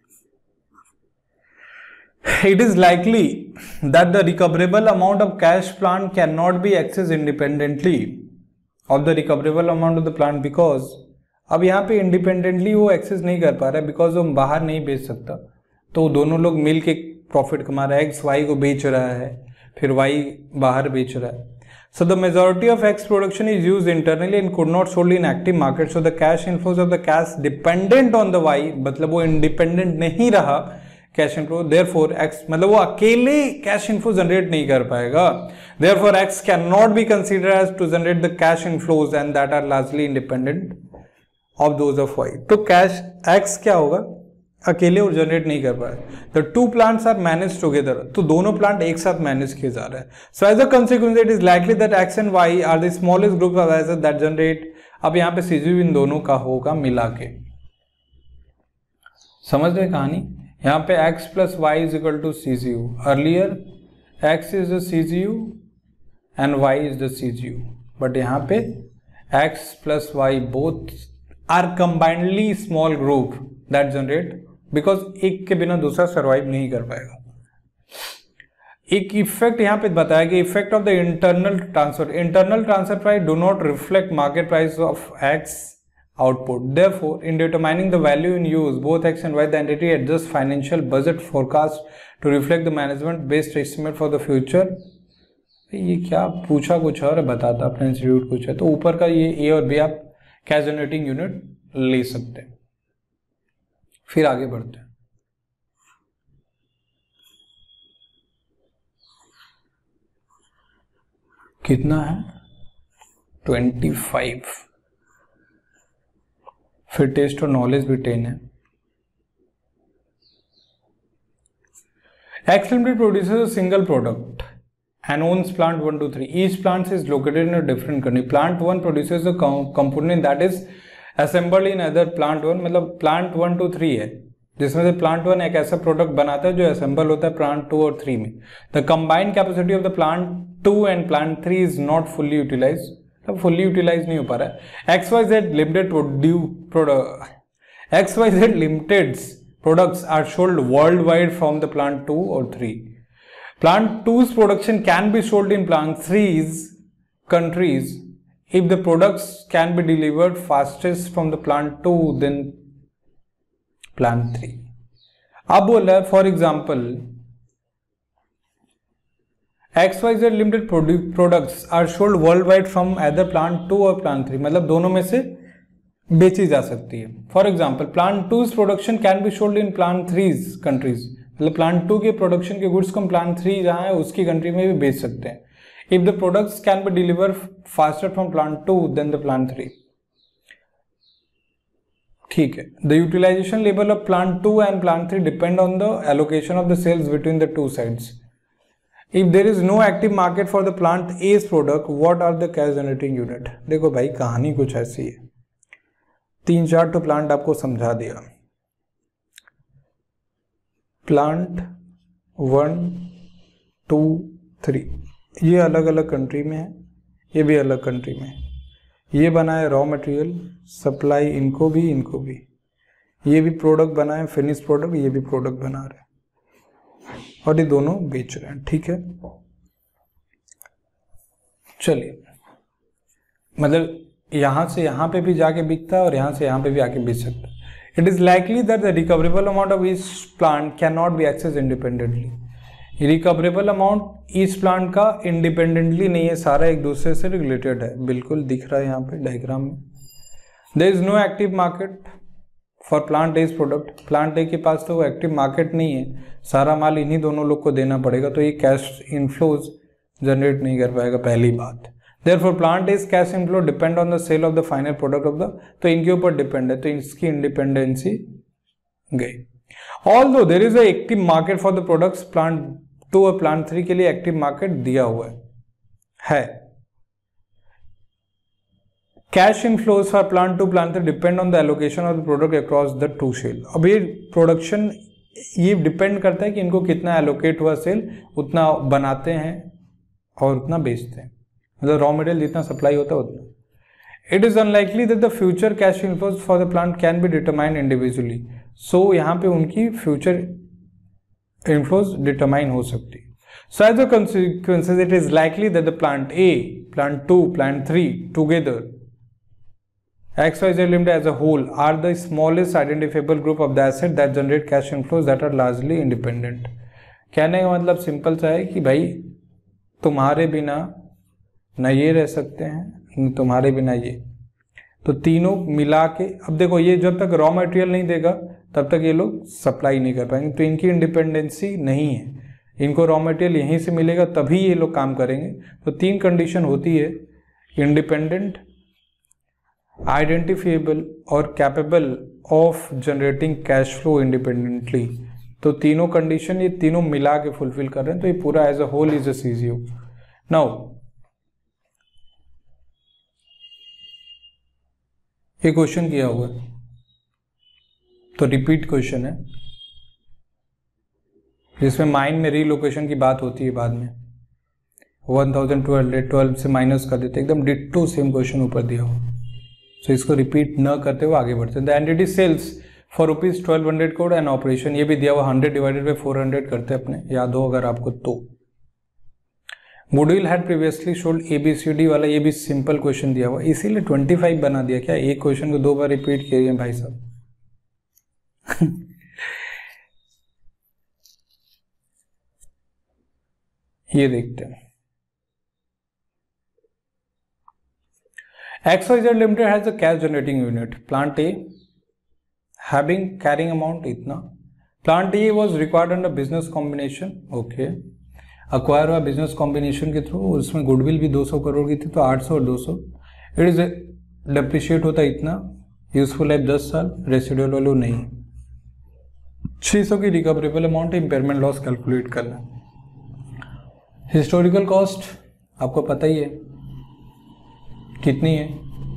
it is likely that the recoverable amount of cash plant cannot be accessed independently of the recoverable amount of the plant, because अब यहाँ पे इंडिपेंडेंटली वो एक्सेस नहीं कर पा रहा है, बिकॉज वो बाहर नहीं बेच सकता, तो दोनों लोग मिल के प्रॉफिट कमा रहा है। एक्स वाई को बेच रहा है, फिर वाई बाहर बेच रहा है। So the majority of X production is use internally and could not sold in active market, so the cash inflows of the cash dependent on the Y, मतलब वो इंडिपेंडेंट नहीं रहा कैश इनफ्लो, देयरफॉर एक्स मतलब वो अकेले cash inflow generate नहीं कर पाएगा, therefore X can not be considered as to generate the cash inflows and that are largely independent of those of Y. तो कैश एक्स क्या होगा, अकेले और जनरेट नहीं कर पाए। The two plants are manage together, तो दोनों प्लांट एक साथ मैनेज किए जा रहे हैं। So as a consequence it is likely that X and Y are the smallest group of assets that generate. अब यहाँ पे सीजीयू इन दोनों का होगा मिला के, समझ रहे कहानी। यहाँ पे x plus Y is equal to C G U, earlier x is the C G U and y is the C G U, but यहाँ पे x plus Y both are combinedly small group that generate, because एक के बिना दूसरा survive नहीं कर पाएगा। एक इफेक्ट यहाँ पे बताया कि effect of the internal transfer, internal transfer price do not reflect market price of x output. Therefore, in determining the value in use, both x and y, the entity adjusts financial budget forecast to reflect the management based estimate for the future. ये क्या पूछा कुछ और बताता अपने institute कुछ है, तो ऊपर का ये ए और बी आप कैश जनरेटिंग यूनिट ले सकते हैं। फिर आगे बढ़ते हैं। कितना है, ट्वेंटी फाइव। फिर टेस्ट और नॉलेज भी टेन है। X Limited produces a single product and owns plant one to three. Each plant is located in a different country. Plant one produces a component that is assembled in either plant one, मतलब plant one to three है, जिसमें से plant one एक ऐसा product बनाता है जो assemble होता है plant two और three में. The combined capacity of the plant two and plant three is not fully utilized. अब फुल्ली यूटिलाइज नहीं हो पा रहा है। X Y Z limited product X Y Z limited products are sold worldwide from the plant two और three. Plant two's production can be sold in plant three's countries if the products can be delivered fastest from the plant two than plant three. अब बोला है for example X Y Z limited products are sold worldwide from either plant two और plant three, मतलब दोनों में से बेची जा सकती है। For example plant two's production can be sold in plant three's countries, मतलब प्लांट टू के प्रोडक्शन के गुड्स को हम प्लांट थ्री जहां है उसकी कंट्री में भी बेच सकते हैं। If the products can be deliver faster from plant two than the plant three. ठीक है। The utilisation level of plant two and plant three depend on the allocation of the sales between the two sides. If there is no active market for the plant A's product, what are the cash generating unit? देखो भाई कहानी कुछ ऐसी है, तीन चार तो plant आपको समझा दिया। प्लांट वन टू थ्री ये अलग अलग कंट्री में है, ये भी अलग कंट्री में है। ये बनाए रॉ मटेरियल सप्लाई इनको भी इनको भी, ये भी प्रोडक्ट बनाए फिनिश प्रोडक्ट, ये भी प्रोडक्ट बना रहे हैं और ये दोनों बेच रहे हैं। ठीक है, चलिए मतलब यहां से यहां पे भी जाके बिकता है और यहां से यहां पे भी आके बेच सकता है। It is likely that the recoverable amount of each plant can not be access independently. Recoverable amount each plant का इंडिपेंडेंटली नहीं है, सारा एक दूसरे से रिलेटेड है। बिल्कुल दिख रहा है यहाँ पे डायग्राम में। There is no active market for plant A's product, plant A के पास तो एक्टिव मार्केट नहीं है, सारा माल इन्हीं दोनों लोग को देना पड़ेगा, तो ये कैश इनफ्लोज जनरेट नहीं कर पाएगा, पहली बात। Therefore plant as cash inflow depend on the sale of the final product of the, तो इनके ऊपर डिपेंड है, तो इसकी इंडिपेंडेंसी गई। Although there is a active market for the products plant two और प्लांट थ्री के लिए एक्टिव मार्केट दिया हुआ है, है। Cash inflows for plant two plant three depend on the allocation of the product across the two cell. अब ये production ये डिपेंड करता है कि इनको कितना एलोकेट हुआ सेल, उतना बनाते हैं और उतना बेचते हैं, मतलब रॉ मटेरियल जितना सप्लाई होता है उतना। It is unlikely that the future cash inflows for the plant can be determined individually, so यहाँ पे उनकी फ्यूचर इनफ्लोज डिटरमाइन हो सकती है। So as a consequences it is likely that the plant A, plant two, plant three together X Y Z Limited as a whole are the smallest identifiable group of the asset that generate cash inflows that are largely independent। कहने का मतलब simple सा है कि भाई तुम्हारे बिना न ये रह सकते हैं न तुम्हारे बिना ये, तो तीनों मिला के। अब देखो ये जब तक रॉ मटेरियल नहीं देगा तब तक ये लोग सप्लाई नहीं कर पाएंगे, तो इनकी इंडिपेंडेंसी नहीं है, इनको रॉ मटेरियल यहीं से मिलेगा तभी ये लोग काम करेंगे। तो तीन कंडीशन होती है, इंडिपेंडेंट, आइडेंटिफिएबल और capable of generating cash flow independently. तो तीनों कंडीशन ये तीनों मिला के फुलफिल कर रहे हैं, तो ये पूरा as a whole is a CGU. Now ये क्वेश्चन किया हुआ है, तो रिपीट क्वेश्चन है जिसमें माइंड में रीलोकेशन की बात होती है बाद में। वन थाउजेंड ट्वेल्व ट्वेल्व से माइनस कर देते, एकदम डिट्टो सेम क्वेश्चन ऊपर दिया हुआ, सो इसको रिपीट न करते हुए आगे बढ़ते हैं। The entity sells for rupees twelve hundred crore and operation, ये भी दिया हुआ hundred divided by four hundred करते हैं अपने, याद हो अगर आपको तो। Goodwill had previously should ABCD वाला, ये भी सिंपल क्वेश्चन दिया हुआ, इसीलिए ट्वेंटी फाइव बना दिया क्या, एक क्वेश्चन को दो बार रिपीट किए भाई साहब। ये देखते हैं, X Y Z Limited has a cash generating unit. Plant A having carrying amount इतना. Plant A was required under business combination. Okay. Acquire हुआ business combination के थ्रू, उसमें गुडविल भी दो सौ करोड़ की थी, तो आठ सौ और दो सौ. It is depreciate होता इतना, यूजफुल लाइफ दस साल, रेसिडुअल वैल्यू नहीं। छह सौ की recoverable amount, impairment loss calculate करना। हिस्टोरिकल कॉस्ट आपको पता ही है कितनी है,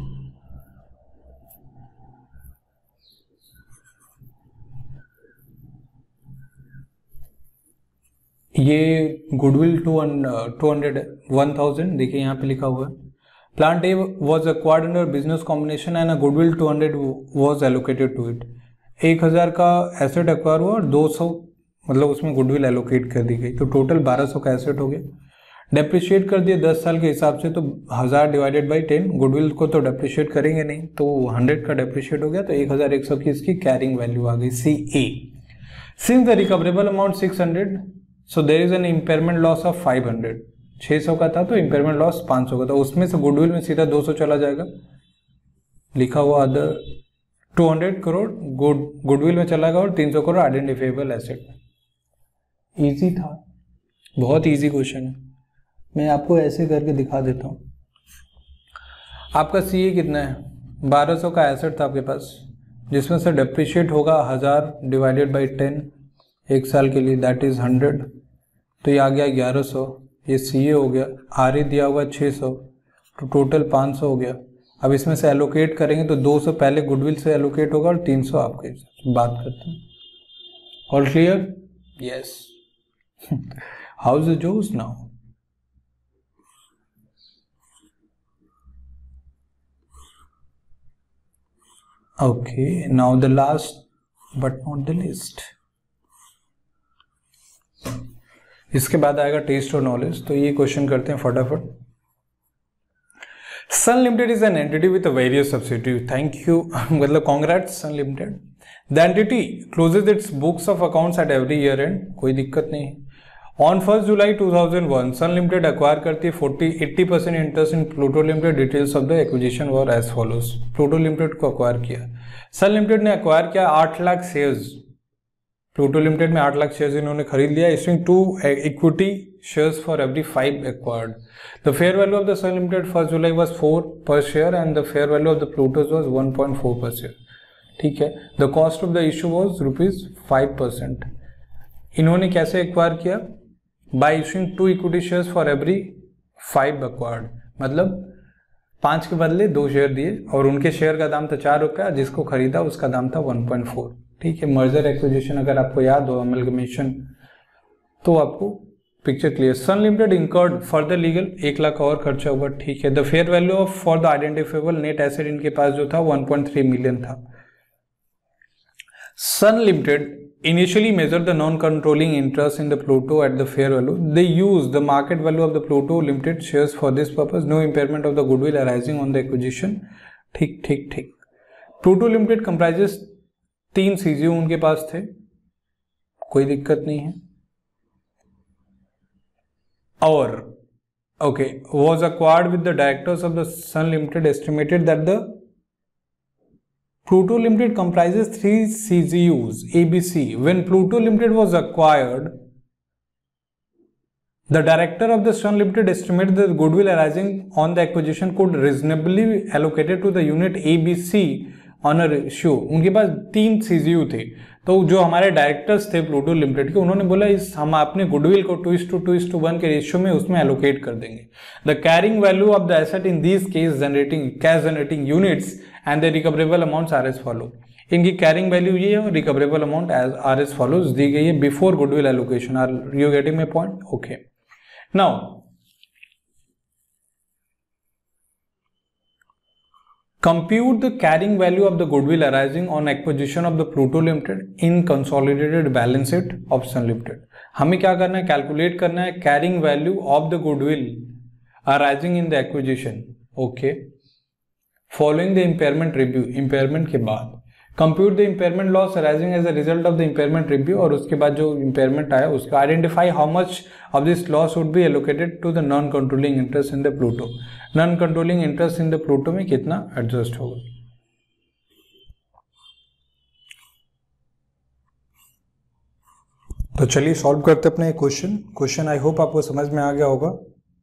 ये goodwill two hundred one thousand, देखिए यहाँ पे लिखा हुआ है। Plant A was acquired under business combination and goodwill two hundred was allocated to it. एक हजार का एसेट एक्वायर हुआ और दो सौ मतलब उसमें गुडविल एलोकेट कर दी गई, तो टोटल बारह सौ का एसेट हो गया। डेप्रिशिएट कर दिया दस साल के हिसाब से, तो हजार डिवाइडेड बाई टेन, गुडविल को तो डेप्रिशिएट करेंगे नहीं, तो हंड्रेड का डेप्रिशिएट हो गया, तो एक हजार एक सौ की इसकी कैरिंग वैल्यू आ गई, C A. Since the recoverable amount six hundred, so there is an impairment loss of five hundred. छह सौ का था तो इम्पेयरमेंट लॉस पाँच सौ का था, उसमें से गुडविल में सीधा दो सौ चला जाएगा, लिखा हुआ other two hundred crore good goodwill में चला गया और तीन सौ करोड़ आइडेंटिफाइबल एसेट। इजी था, बहुत इजी क्वेश्चन है, मैं आपको ऐसे करके दिखा देता हूँ। आपका सी ए कितना है, बारह सौ का एसेट था आपके पास, जिसमें से डेप्रिशिएट होगा हजार डिवाइडेड बाई टेन एक साल के लिए, दैट इज हंड्रेड, तो ये आ गया ग्यारह सौ। ये सी ए हो गया, आर ए दिया हुआ छः सौ, तो टोटल पाँच सौ हो गया। अब इसमें से एलोकेट करेंगे तो दो सौ पहले गुडविल से एलोकेट होगा और तीन सौ आपके बात करते हैं। All clear? Yes. How is the जोस now? Okay, now the last but not the least. इसके बाद आएगा टेस्ट और नॉलेज, तो ये क्वेश्चन करते हैं फटाफट। Sun Limited is an entity with various subsidiary, thank you, मतलब congrats Sun Limited. The entity closes its books of accounts at every year end, कोई दिक्कत नहीं है। On first July two thousand one Sun Limited acquire करती है forty eighty percent interest in Pluto Limited. Details of the acquisition were as follows. Pluto Limited को acquire किया, Sun limited ने acquire किया आठ लाख शेयर्स, प्लूटो लिमिटेड में आठ lakh shares इन्होंने खरीद लिया, issuing two equity shares for every five acquired. The fair value of the Sun Limited first July was four per share and the fair value of the Pluto's was one point four per share, ठीक है। The cost of the issue was rupees five percent. इन्होंने कैसे acquire किया? By issuing two equity shares for every five acquired, मतलब पांच के बदले दो शेयर दिए और उनके शेयर का दाम था चार रुपया, जिसको खरीदा उसका दाम था वन पॉइंट फोर, ठीक है। मर्जर एक्विजिशन अगर आपको याद हो, अमलगमेशन, तो आपको picture clear. Sun Limited incurred further legal, एक लाख और खर्चा हुआ, ठीक है। The fair value of for the identifiable net asset इनके पास जो था वन पॉइंट थ्री मिलियन था। Sun Limited initially measured the non-controlling interest in the Pluto at the fair value. They used the market value of the Pluto Limited shares for this purpose. No impairment of the goodwill arising on the acquisition. ठीक ठीक ठीक। Pluto Limited comprises तीन CGU उनके पास थे, कोई दिक्कत नहीं है। और okay, was acquired with the directors of the Sun Limited estimated that the Pluto Limited comprises three C G Us A B C. When Pluto Limited was acquired, the director of the Sun Limited estimated that the goodwill arising on the acquisition could reasonably be allocated to the unit A B C on a ratio. उनके पास तीन C G U थे, तो जो हमारे directors थे Pluto limited के, उन्होंने बोला इस हम अपने गुडविल को two is to two is to one के रेशियो में उसमें एलोकेट कर देंगे. The carrying value of the asset in these case generating cash generating units and the recoverable amounts are as follow. इनकी कैरिंग वैल्यू ये है और recoverable amount as are as follows दी गई है before goodwill allocation. Are you getting my point? Okay. Now compute the carrying value of the goodwill arising on acquisition of the Pluto Limited in consolidated balance sheet of Sun Limited. हमें क्या करना है? Calculate करना है carrying value of the goodwill arising in the acquisition. Okay. Following the impairment review, impairment के बाद compute the impairment loss arising as a result of the impairment review, और उसके बाद जो impairment आया उसका identify how much of this loss would be allocated to the non controlling interest in the Pluto. non controlling interest in the Pluto में कितना adjust होगा? तो चलिए सॉल्व करते अपने क्वेश्चन. क्वेश्चन आई होप आपको समझ में आ गया होगा.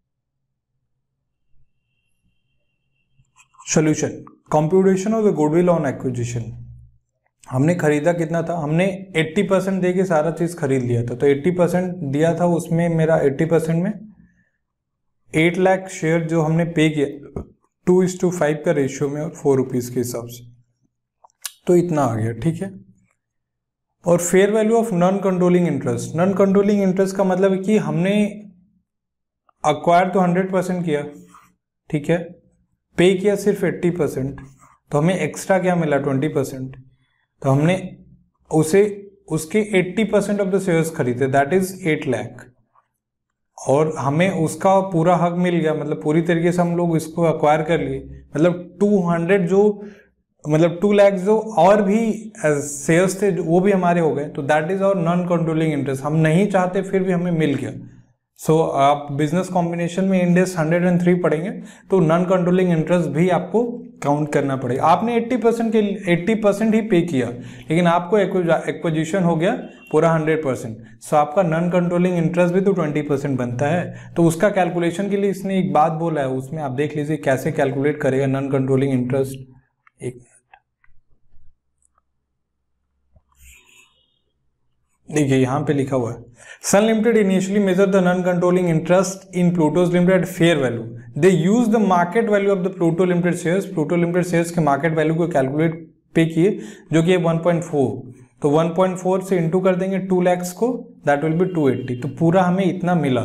Solution. Computation of the goodwill on acquisition. हमने खरीदा कितना था? हमने अस्सी परसेंट दे के सारा चीज खरीद लिया था, तो अस्सी परसेंट दिया था, उसमें मेरा अस्सी परसेंट में एट लाख शेयर जो हमने पे किया टू इज टू फाइव का रेशियो में और फोर रुपीज के हिसाब से, तो इतना आ गया. ठीक है. और fair value of non controlling interest. Non controlling interest का मतलब है कि हमने अक्वायर तो हंड्रेड परसेंट किया, ठीक है, पे किया सिर्फ एट्टी परसेंट, तो हमें एक्स्ट्रा क्या मिला? Twenty percent. तो हमने उसे उसके eighty percent of the shares खरीदे, दैट इज एट लाख, और हमें उसका पूरा हक मिल गया. मतलब पूरी तरीके से हम लोग इसको अक्वायर कर लिए. मतलब टू हंड्रेड जो मतलब टू लाख जो और भी शेयर्स थे वो भी हमारे हो गए. तो that is our non controlling interest. हम नहीं चाहते फिर भी हमें मिल गया. सो so, आप बिजनेस कॉम्बिनेशन में इंडेस हंड्रेड एंड थ्री पढ़ेंगे तो नॉन कंट्रोलिंग इंटरेस्ट भी आपको काउंट करना पड़ेगा. आपने एट्टी परसेंट के एट्टी परसेंट ही पे किया, लेकिन आपको एक्विजिशन हो गया पूरा हंड्रेड परसेंट. सो आपका नॉन कंट्रोलिंग इंटरेस्ट भी तो ट्वेंटी परसेंट बनता है. तो उसका कैलकुलेशन के लिए इसने एक बात बोला है, उसमें आप देख लीजिए कैसे कैलकुलेट करेगा नॉन कंट्रोलिंग इंटरेस्ट. एक मिनट देखिए यहाँ पे लिखा हुआ है, Sun Limited initially measure the non controlling interest in Pluto's Limited fair value. They use the market value of the Pluto Limited shares. Pluto Limited shares के market value को calculate pay किए जो कि है वन पॉइंट फोर. तो one point four से into कर देंगे टू लैक्स को, that will be two eighty. तो पूरा हमें इतना मिला.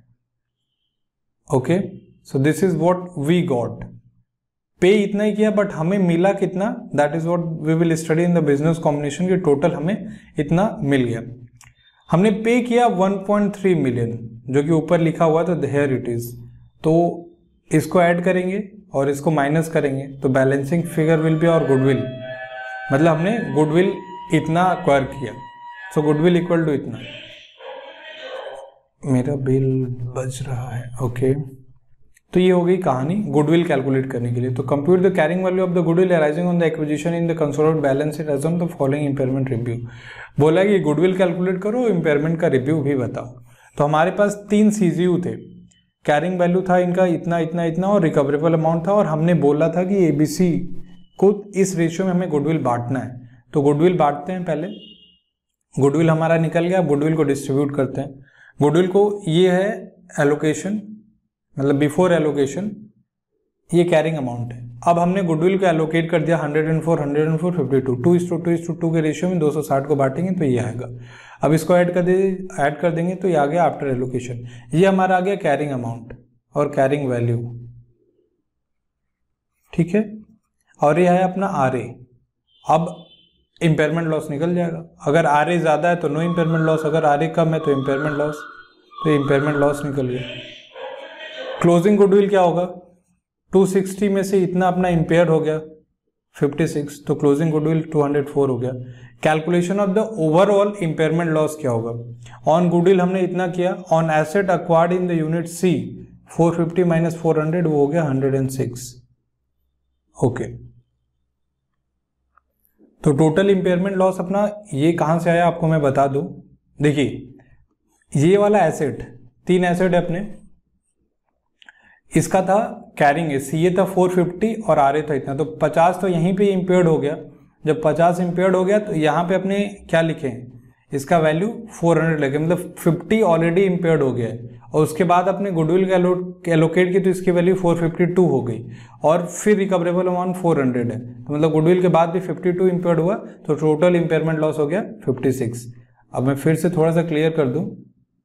Okay. So this is what we got. Pay इतना ही किया बट हमें मिला कितना? That is what we will study in the business combination के. टोटल हमें इतना मिल गया. हमने पे किया वन पॉइंट थ्री मिलियन जो कि ऊपर लिखा हुआ था, हियर इट इज. तो इसको ऐड करेंगे और इसको माइनस करेंगे तो बैलेंसिंग फिगर विल बी और गुडविल. मतलब हमने गुडविल इतना एक्वायर किया. सो गुडविल इक्वल टू इतना. मेरा बिल बज रहा है. Okay okay. तो ये हो गई कहानी गुडविल कैलकुलेट करने के लिए. तो compute the carrying value of the goodwill arising on the acquisition in the consolidated balance sheet as on the following impairment review. बोला कि गुडविल कैलकुलेट करो, इंपेयरमेंट का रिव्यू भी बताओ. तो हमारे पास तीन सीजीयू थे. कैरिंग वैल्यू था इनका इतना इतना इतना और रिकवरेबल अमाउंट था, और हमने बोला था कि एबीसी को इस रेशियो में हमें गुडविल बांटना है. तो गुडविल बांटते हैं. पहले गुडविल हमारा निकल गया, गुडविल को डिस्ट्रीब्यूट करते हैं. गुडविल को ये है एलोकेशन, मतलब बिफोर एलोकेशन ये कैरिंग अमाउंट है. अब हमने गुडविल को एलोकेट कर दिया hundred and four, hundred and four, fifty two, two is to two is to two के रेशियो में दो सौ साठ को बांटेंगे तो ये आएगा. अब इसको ऐड कर दे ऐड कर देंगे तो ये आ गया आफ्टर एलोकेशन. ये हमारा आ गया कैरिंग अमाउंट और कैरिंग वैल्यू. ठीक है. और ये है अपना आर ए. अब इंपेयरमेंट लॉस निकल जाएगा. अगर आर ए ज्यादा है तो नो इंपेयरमेंट लॉस, अगर आर ए कम है तो इंपेयरमेंट लॉस. तो इंपेयरमेंट लॉस निकल गया. क्लोजिंग गुडविल क्या होगा? टू सिक्सटी में से इतना अपना इंपेयर हो गया फिफ्टी सिक्स, तो closing goodwill two hundred four हो गया. Calculation of the overall impairment loss क्या होगा? ऑन गुडविल हमने इतना किया, on asset acquired in the unit C four fifty minus four hundred वो हो गया हंड्रेड एंड सिक्स. ओके. तो टोटल इम्पेयरमेंट लॉस अपना ये कहाँ से आया आपको मैं बता दूं। देखिए ये वाला एसेट, तीन एसेट है अपने, इसका था कैरिंग, सी ए था फोर फिफ्टी और आर ए था इतना, तो पचास तो यहीं पे इम्पेयर्ड हो गया। जब पचास इम्पेयर्ड हो गया तो यहाँ पे अपने क्या लिखे हैं, इसका वैल्यू फोर हंड्रेड लगे, मतलब फिफ्टी ऑलरेडी इम्पेयर्ड हो गया है। और उसके बाद अपने गुडविल का एलोकेट की तो इसकी वैल्यू फोर फिफ्टी टू हो गई, और फिर रिकवरेबल अमाउंट फोर हंड्रेड है, तो मतलब गुडविल के बाद भी फिफ्टी टू इम्पेयर्ड हुआ, तो टोटल इम्पेयरमेंट लॉस हो गया फिफ्टी सिक्स। अब मैं फिर से थोड़ा सा क्लियर कर दूं,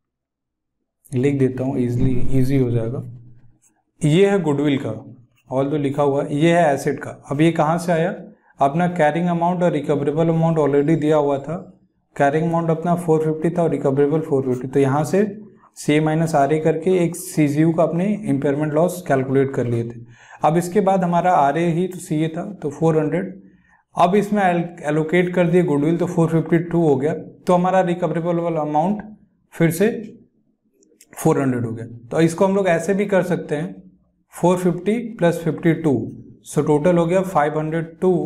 लिख देता हूँ, इजली इजी हो जाएगा। ये है गुडविल का, ऑल तो लिखा हुआ है, ये है एसेट का। अब ये कहाँ से आया, अपना कैरिंग अमाउंट और रिकवरेबल अमाउंट ऑलरेडी दिया हुआ था। कैरिंग अमाउंट अपना फोर फिफ्टी था और रिकवरेबल फोर फिफ्टी, तो यहाँ से सी ए माइनस आर ए करके एक सी जी यू का अपने इम्पेयरमेंट लॉस कैलकुलेट कर लिए थे। अब इसके बाद हमारा आर ए ही तो सी ए था, तो फोर हंड्रेड, अब इसमें एलोकेट कर दिए गुडविल, तो फोर फिफ्टी टू हो गया, तो हमारा रिकवरेबल अमाउंट फिर से फोर हंड्रेड हो गया। तो इसको हम लोग ऐसे भी कर सकते हैं, four fifty plus fifty two, so total हो गया फाइव हंड्रेड टू,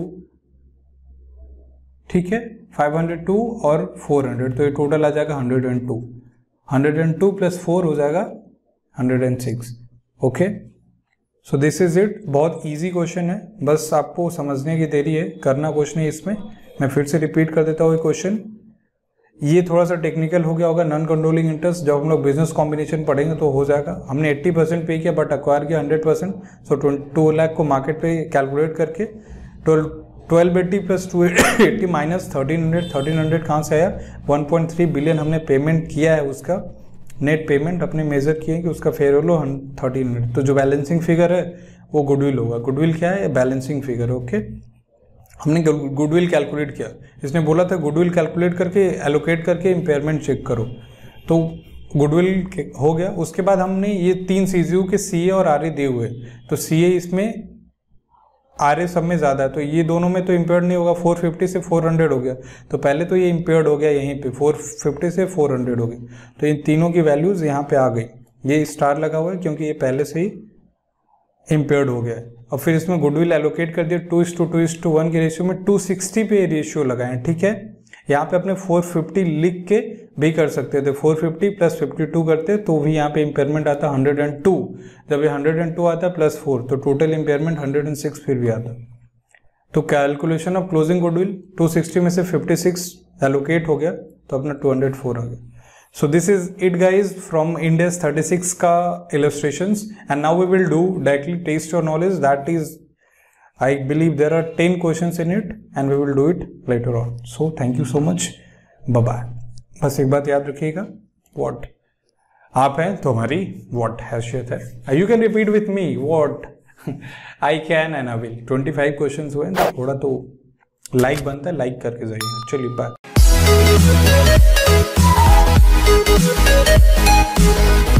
ठीक है, फाइव हंड्रेड टू और फोर हंड्रेड, तो ये टोटल आ जाएगा hundred and two, hundred and two plus four हो जाएगा hundred and six. Okay, so this is it. बहुत इजी क्वेश्चन है, बस आपको समझने की देरी है, करना कुछ नहीं इसमें। मैं फिर से रिपीट कर देता हूँ ये क्वेश्चन, ये थोड़ा सा टेक्निकल हो गया होगा, नॉन कंट्रोलिंग इंटरेस्ट, जब हम लोग बिजनेस कॉम्बिनेशन पढ़ेंगे तो हो जाएगा। हमने एट्टी परसेंट पे किया बट एक्वायर किया hundred percent, so two lakh को मार्केट पे कैलकुलेट करके twelve eighty plus two eighty minus thirteen hundred, thirteen hundred कहाँ से आया, वन पॉइंट थ्री बिलियन हमने पेमेंट किया है, उसका नेट पेमेंट अपने मेजर किए कि उसका फेयर वैल्यू थर्टीन हंड्रेड, तो जो बैलेंसिंग फिगर है वो गुडविल होगा। गुडविल क्या है, बैलेंसिंग फिगर है। ओके, हमने गुडविल कैलकुलेट किया, इसने बोला था गुडविल कैलकुलेट करके एलोकेट करके इम्पेयरमेंट चेक करो, तो गुडविल हो गया। उसके बाद हमने ये तीन सीजीयू के सी ए और आर ए दिए हुए, तो सी ए इसमें, आर ए सब में ज़्यादा है, तो ये दोनों में तो इम्पेयर्ड नहीं होगा, फोर फिफ्टी से फोर हंड्रेड हो गया, तो पहले तो ये इम्पेयर्ड हो गया यहीं पे, फोर फिफ्टी से फोर हंड्रेड हो गई, तो इन तीनों की वैल्यूज़ यहाँ पे आ गई। ये स्टार लगा हुआ है क्योंकि ये पहले से ही इम्पेयर्ड हो गया है। और फिर इसमें गुडविल एलोकेट कर दिया two is to two is to one के रेशियो में, टू सिक्सटी पे रेशियो लगाएं, ठीक है। यहाँ पे अपने फोर फिफ्टी लिख के भी कर सकते थे, four fifty plus fifty two करते तो भी यहाँ पे इम्पेयरमेंट आता हंड्रेड एंड टू, जब ये हंड्रेड एंड टू आता प्लस फोर तो total impairment hundred and six फिर भी आता। तो calculation of closing goodwill two sixty में से फिफ्टी सिक्स एलोकेट हो गया, तो अपना टू हंड्रेड फोर आ गया। So this is it guys from India's thirty-six का illustrations, and now we will do directly taste your knowledge. That is, I believe there are ten questions in it and we will do it later on. So thank you so much. Bye bye. बस एक बात याद रखिएगा, what आप हैं तो हमारी what हैसियत है। You can repeat with me what I can and I will. twenty-five questions हुए, थोड़ा तो like बनता है, like करके जाइए। चलिए बाय। Thank you.